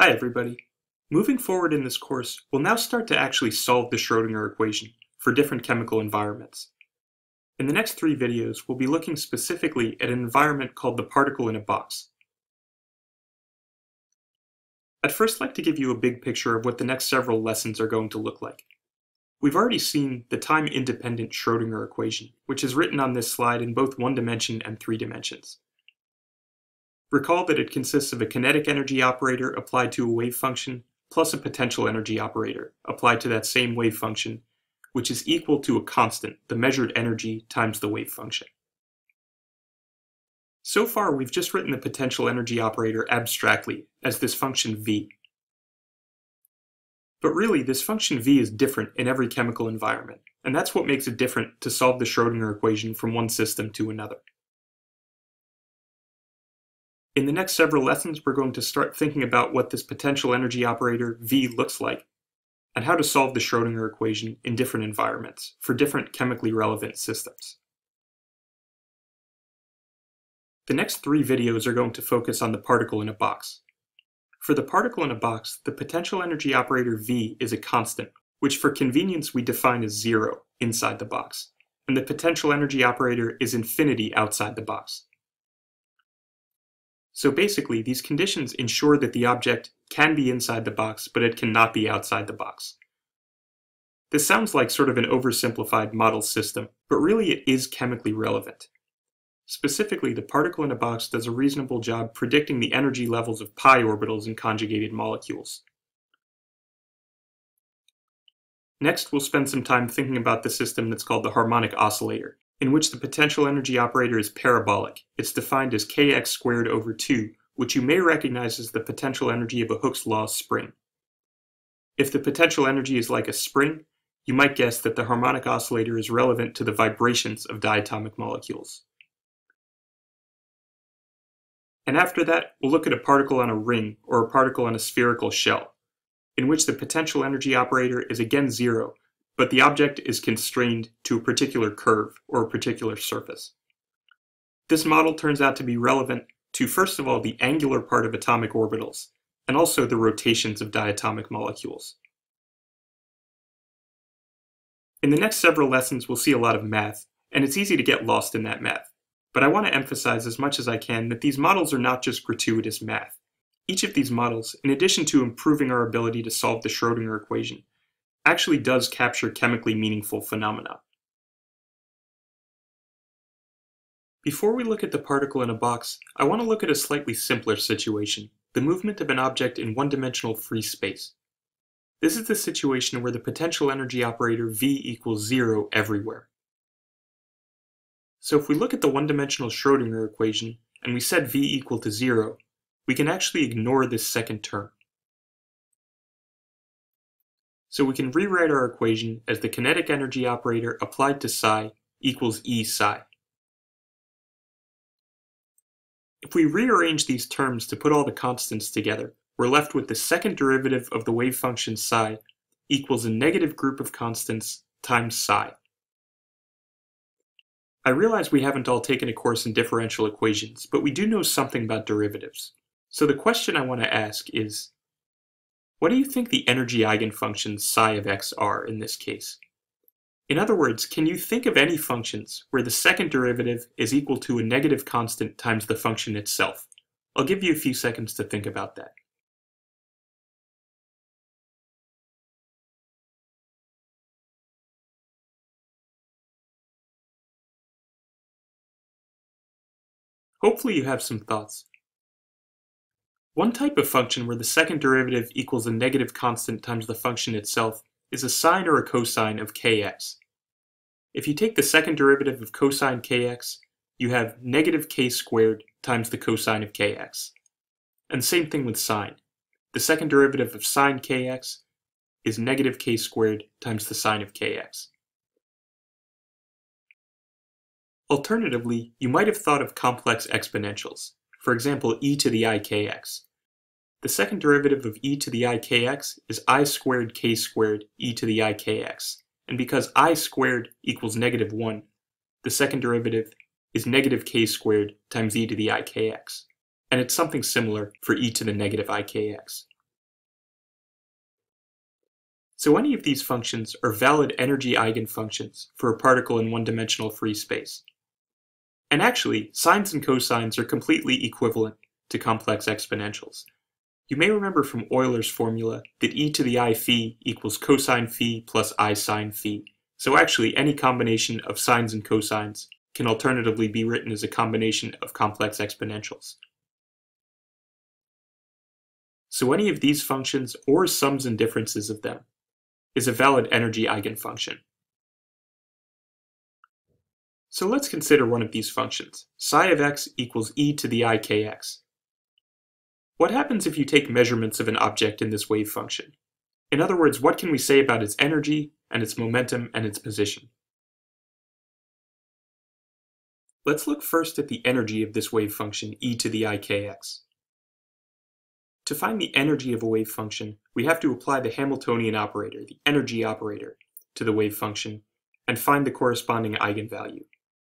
Hi everybody. Moving forward in this course, we'll now start to actually solve the Schrödinger equation for different chemical environments. In the next 3 videos, we'll be looking specifically at an environment called the particle in a box. I'd first like to give you a big picture of what the next several lessons are going to look like. We've already seen the time-independent Schrödinger equation, which is written on this slide in both 1 dimension and 3 dimensions. Recall that it consists of a kinetic energy operator applied to a wave function plus a potential energy operator applied to that same wave function, which is equal to a constant, the measured energy times the wave function. So far, we've just written the potential energy operator abstractly as this function v. But really, this function v is different in every chemical environment, and that's what makes it different to solve the Schrödinger equation from one system to another. In the next several lessons, we're going to start thinking about what this potential energy operator v looks like, and how to solve the Schrödinger equation in different environments for different chemically relevant systems. The next 3 videos are going to focus on the particle in a box. For the particle in a box, the potential energy operator v is a constant, which for convenience we define as 0 inside the box, and the potential energy operator is infinity outside the box. So basically, these conditions ensure that the object can be inside the box, but it cannot be outside the box. This sounds like sort of an oversimplified model system, but really it is chemically relevant. Specifically, the particle in a box does a reasonable job predicting the energy levels of pi orbitals in conjugated molecules. Next, we'll spend some time thinking about the system that's called the harmonic oscillator, in which the potential energy operator is parabolic. It's defined as kx squared over 2, which you may recognize as the potential energy of a Hooke's law spring. If the potential energy is like a spring, you might guess that the harmonic oscillator is relevant to the vibrations of diatomic molecules. And after that, we'll look at a particle on a ring or a particle on a spherical shell, in which the potential energy operator is again 0, but the object is constrained to a particular curve or a particular surface. This model turns out to be relevant to, first of all, the angular part of atomic orbitals, and also the rotations of diatomic molecules. In the next several lessons, we'll see a lot of math, and it's easy to get lost in that math. But I want to emphasize as much as I can that these models are not just gratuitous math. Each of these models, in addition to improving our ability to solve the Schrödinger equation, actually does capture chemically meaningful phenomena. Before we look at the particle in a box, I want to look at a slightly simpler situation, the movement of an object in one-dimensional free space. This is the situation where the potential energy operator v equals 0 everywhere. So if we look at the one-dimensional Schrödinger equation, and we set v equal to 0, we can actually ignore this second term. So we can rewrite our equation as the kinetic energy operator applied to psi equals E psi. If we rearrange these terms to put all the constants together, we're left with the second derivative of the wave function psi equals a negative group of constants times psi. I realize we haven't all taken a course in differential equations, but we do know something about derivatives. So the question I want to ask is, what do you think the energy eigenfunctions psi of x are in this case? In other words, can you think of any functions where the second derivative is equal to a negative constant times the function itself? I'll give you a few seconds to think about that. Hopefully you have some thoughts. One type of function where the second derivative equals a negative constant times the function itself is a sine or a cosine of kx. If you take the second derivative of cosine kx, you have negative k squared times the cosine of kx. And same thing with sine. The second derivative of sine kx is negative k squared times the sine of kx. Alternatively, you might have thought of complex exponentials. For example, e to the ikx. The second derivative of e to the ikx is I squared k squared e to the ikx. And because I squared equals negative 1, the second derivative is negative k squared times e to the ikx. And it's something similar for e to the negative ikx. So any of these functions are valid energy eigenfunctions for a particle in one-dimensional free space. And actually, sines and cosines are completely equivalent to complex exponentials. You may remember from Euler's formula that e to the I phi equals cosine phi plus I sine phi. So actually, any combination of sines and cosines can alternatively be written as a combination of complex exponentials. So any of these functions, or sums and differences of them, is a valid energy eigenfunction. So let's consider one of these functions. Psi of x equals e to the I kx. What happens if you take measurements of an object in this wave function? In other words, what can we say about its energy, and its momentum, and its position? Let's look first at the energy of this wave function e to the I kx. To find the energy of a wave function, we have to apply the Hamiltonian operator, the energy operator, to the wave function, and find the corresponding eigenvalue.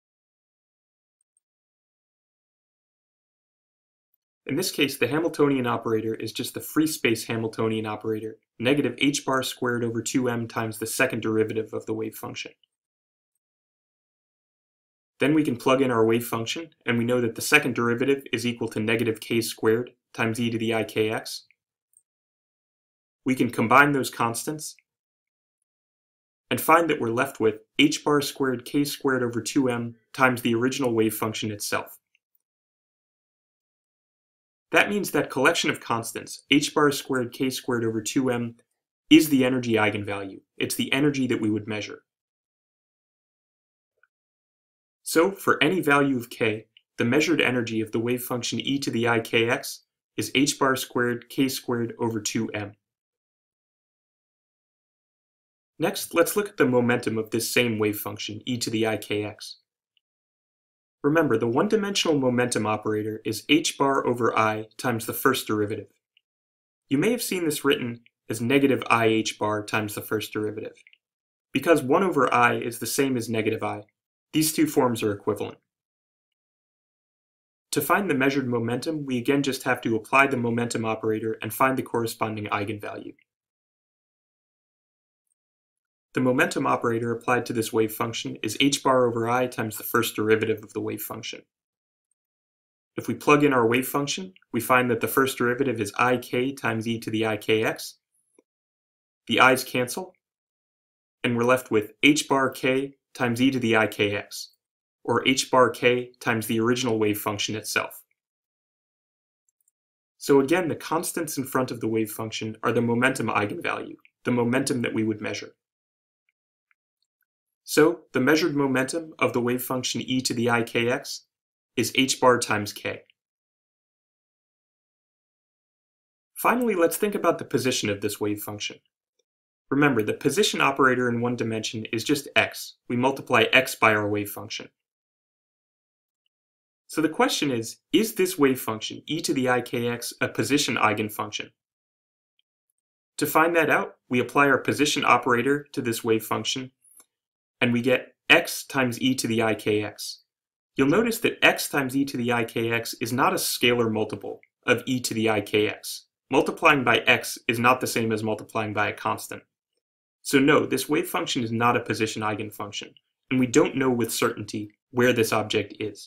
In this case, the Hamiltonian operator is just the free space Hamiltonian operator, negative h bar squared over 2m times the second derivative of the wave function. Then we can plug in our wave function, and we know that the second derivative is equal to negative k squared times e to the I kx. We can combine those constants and find that we're left with h bar squared k squared over 2m times the original wave function itself. That means that collection of constants, h bar squared k squared over 2m, is the energy eigenvalue. It's the energy that we would measure. So, for any value of k, the measured energy of the wave function e to the I kx is h bar squared k squared over 2m. Next, let's look at the momentum of this same wave function e to the I kx. Remember, the one-dimensional momentum operator is h bar over I times the first derivative. You may have seen this written as negative I h bar times the first derivative. Because 1 over I is the same as negative I, these two forms are equivalent. To find the measured momentum, we again just have to apply the momentum operator and find the corresponding eigenvalue. The momentum operator applied to this wave function is h bar over I times the first derivative of the wave function. If we plug in our wave function, we find that the first derivative is ik times e to the I kx. The i's cancel, and we're left with h bar k times e to the I kx, or h bar k times the original wave function itself. So again, the constants in front of the wave function are the momentum eigenvalue, the momentum that we would measure. So, the measured momentum of the wave function e to the I kx is h bar times k. Finally, let's think about the position of this wave function. Remember, the position operator in one dimension is just x. We multiply x by our wave function. So the question is this wave function, e to the I kx, a position eigenfunction? To find that out, we apply our position operator to this wave function, and we get x times e to the I kx. You'll notice that x times e to the I kx is not a scalar multiple of e to the I kx. Multiplying by x is not the same as multiplying by a constant. So no, this wave function is not a position eigenfunction, and we don't know with certainty where this object is.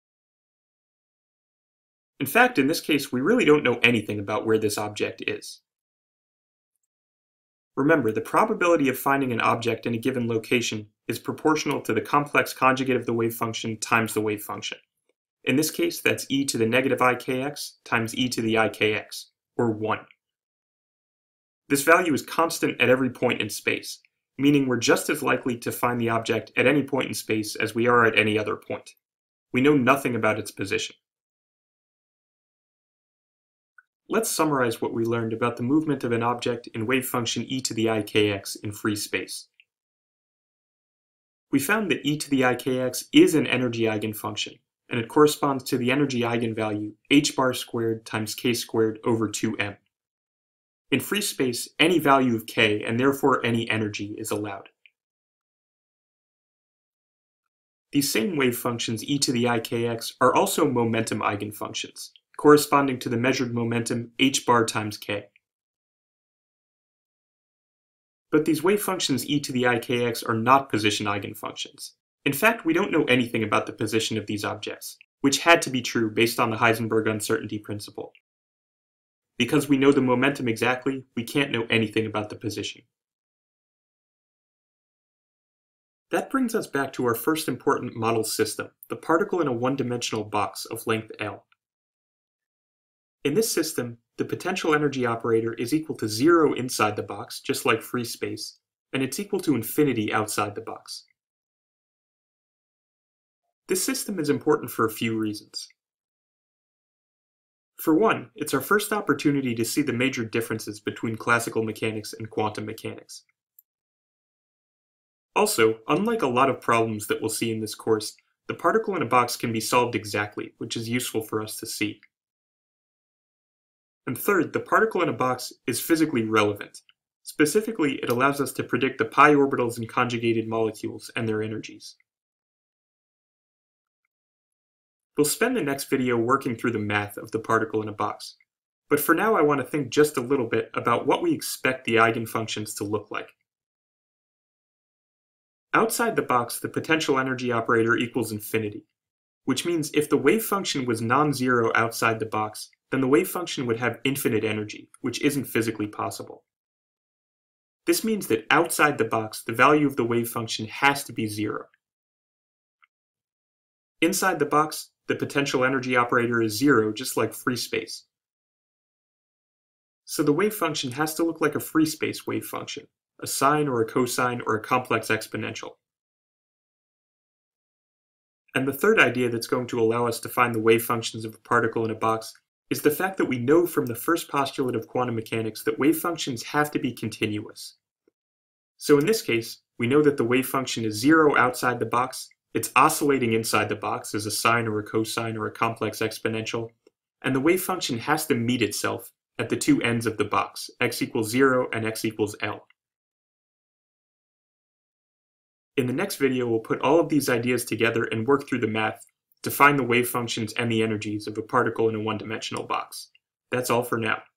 In fact, in this case, we really don't know anything about where this object is. Remember, the probability of finding an object in a given location is proportional to the complex conjugate of the wave function times the wave function. In this case, that's e to the negative I kx times e to the I kx, or 1. This value is constant at every point in space, meaning we're just as likely to find the object at any point in space as we are at any other point. We know nothing about its position. Let's summarize what we learned about the movement of an object in wave function e to the I kx in free space. We found that e to the I kx is an energy eigenfunction, and it corresponds to the energy eigenvalue h bar squared times k squared over 2m. In free space, any value of k, and therefore any energy, is allowed. These same wave functions e to the I kx are also momentum eigenfunctions, corresponding to the measured momentum h bar times k. But these wave functions e to the ikx are not position eigenfunctions. In fact, we don't know anything about the position of these objects, which had to be true based on the Heisenberg uncertainty principle. Because we know the momentum exactly, we can't know anything about the position. That brings us back to our first important model system, the particle in a one-dimensional box of length L. In this system, the potential energy operator is equal to 0 inside the box, just like free space, and it's equal to infinity outside the box. This system is important for a few reasons. For one, it's our first opportunity to see the major differences between classical mechanics and quantum mechanics. Also, unlike a lot of problems that we'll see in this course, the particle in a box can be solved exactly, which is useful for us to see. And third, the particle in a box is physically relevant. Specifically, it allows us to predict the pi orbitals in conjugated molecules and their energies. We'll spend the next video working through the math of the particle in a box, but for now I want to think just a little bit about what we expect the eigenfunctions to look like. Outside the box, the potential energy operator equals infinity, which means if the wave function was non-zero outside the box, then the wave function would have infinite energy, which isn't physically possible. This means that outside the box, the value of the wave function has to be 0. Inside the box, the potential energy operator is 0, just like free space. So the wave function has to look like a free space wave function, a sine or a cosine or a complex exponential. And the third idea that's going to allow us to find the wave functions of a particle in a box is the fact that we know from the first postulate of quantum mechanics that wave functions have to be continuous. So in this case, we know that the wave function is 0 outside the box, it's oscillating inside the box as a sine or a cosine or a complex exponential, and the wave function has to meet itself at the two ends of the box, x equals 0 and x equals L. In the next video, we'll put all of these ideas together and work through the math to find the wave functions and the energies of a particle in a one-dimensional box. That's all for now.